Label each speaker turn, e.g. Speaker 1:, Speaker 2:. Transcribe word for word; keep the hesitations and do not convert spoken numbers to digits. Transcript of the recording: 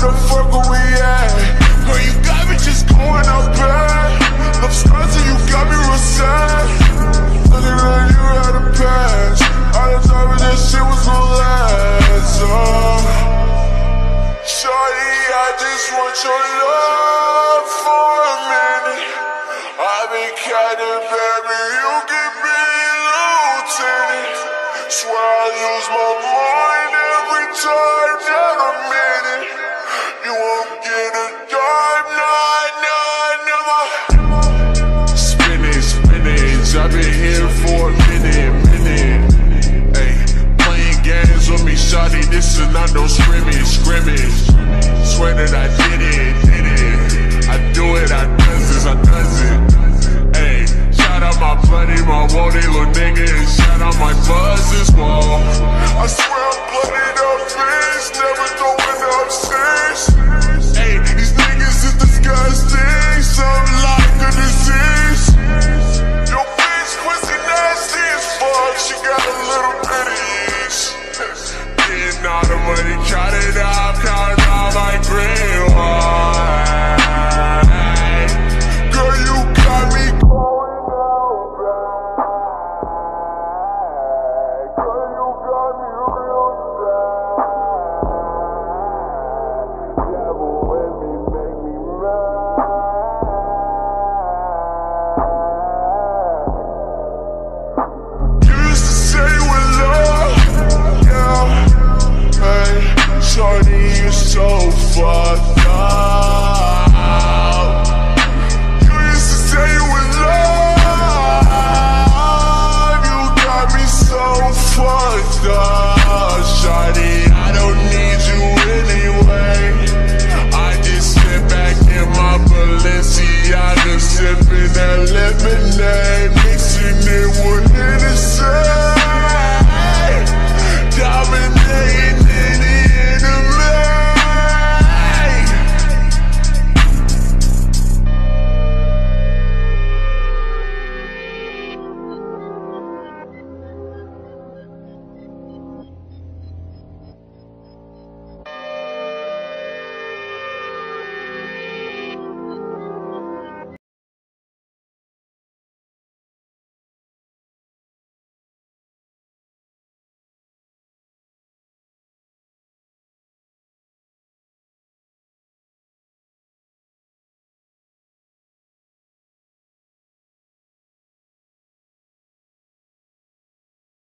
Speaker 1: the fuck are we at? Girl, you got me just going out bad. Love scars and you got me real sad. Looking like you had a past. All the time and this shit was gonna last. Oh, shorty, I just want your love for a minute. I've been counting, baby, you give me a lieutenant. Swear I lose my